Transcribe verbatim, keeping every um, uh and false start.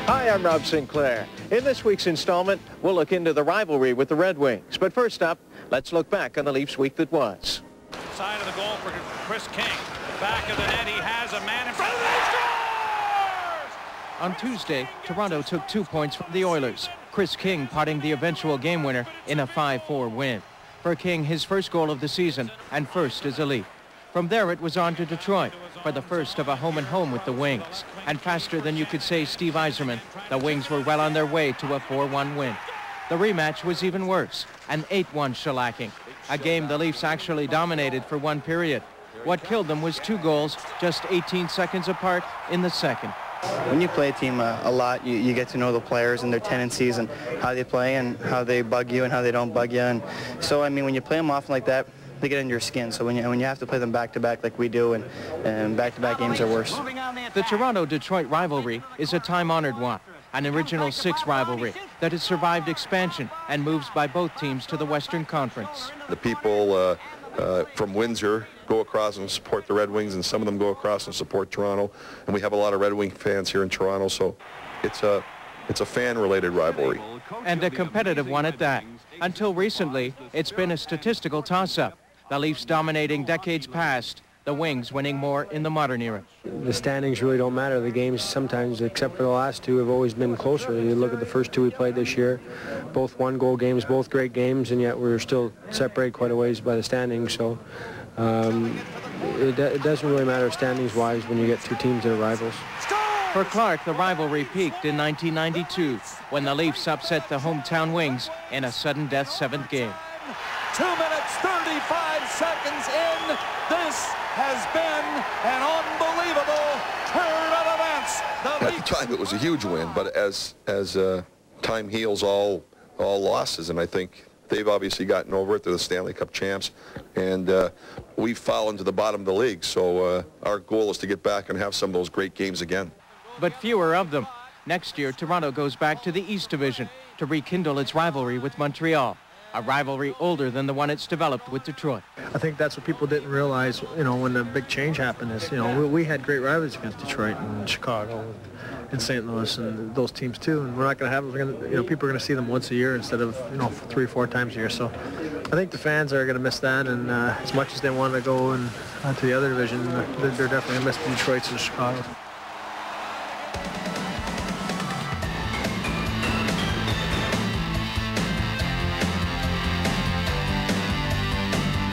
Hi, I'm Rob Sinclair. In this week's installment, we'll look into the rivalry with the Red Wings. But first up, let's look back on the Leafs week that was. Side of the goal for Chris King. Back of the net, he has a man in front of the net. On Tuesday, Toronto took two points from the Oilers. Chris King potting the eventual game winner in a five four win. For King, his first goal of the season and first as a Leaf. From there, it was on to Detroit for the first of a home-and-home with the Wings. And faster than you could say Steve Yzerman, the Wings were well on their way to a four one win. The rematch was even worse, an eight one shellacking, a game the Leafs actually dominated for one period. What killed them was two goals just eighteen seconds apart in the second. When you play a team uh, a lot, you, you get to know the players and their tendencies and how they play and how they bug you and how they don't bug you. And so, I mean, when you play them often like that, they get into your skin. So when you, when you have to play them back-to-back like we do, and, and back-to-back games are worse. The Toronto-Detroit rivalry is a time-honored one, an original six rivalry that has survived expansion and moves by both teams to the Western Conference. The people uh, uh, from Windsor go across and support the Red Wings, and some of them go across and support Toronto. And we have a lot of Red Wing fans here in Toronto, so it's a, it's a fan-related rivalry. And a competitive one at that. Until recently, it's been a statistical toss-up. The Leafs dominating decades past, the Wings winning more in the modern era. The standings really don't matter. The games sometimes, except for the last two, have always been closer. You look at the first two we played this year, both one-goal games, both great games, and yet we're still separated quite a ways by the standings. So um, it, it doesn't really matter standings-wise when you get two teams that are rivals. For Clark, the rivalry peaked in nineteen ninety-two when the Leafs upset the hometown Wings in a sudden death seventh game. Two minutes, thirty-five seconds in. This has been an unbelievable turn of events. The At the time, it was a huge win, but as as uh, time heals all all losses, and I think they've obviously gotten over it. They're the Stanley Cup champs, and uh, we've fallen to the bottom of the league. So uh, our goal is to get back and have some of those great games again. But fewer of them. Next year, Toronto goes back to the East Division to rekindle its rivalry with Montreal. A rivalry older than the one it's developed with Detroit. I think that's what people didn't realize, you know, when the big change happened is, you know, we, we had great rivals against Detroit and Chicago and Saint Louis and those teams too. And we're not going to have, we're gonna, you know, people are going to see them once a year instead of, you know, three or four times a year. So I think the fans are going to miss that. And uh, as much as they want to go and uh, to the other division, they're definitely going to miss the Detroits and Chicago.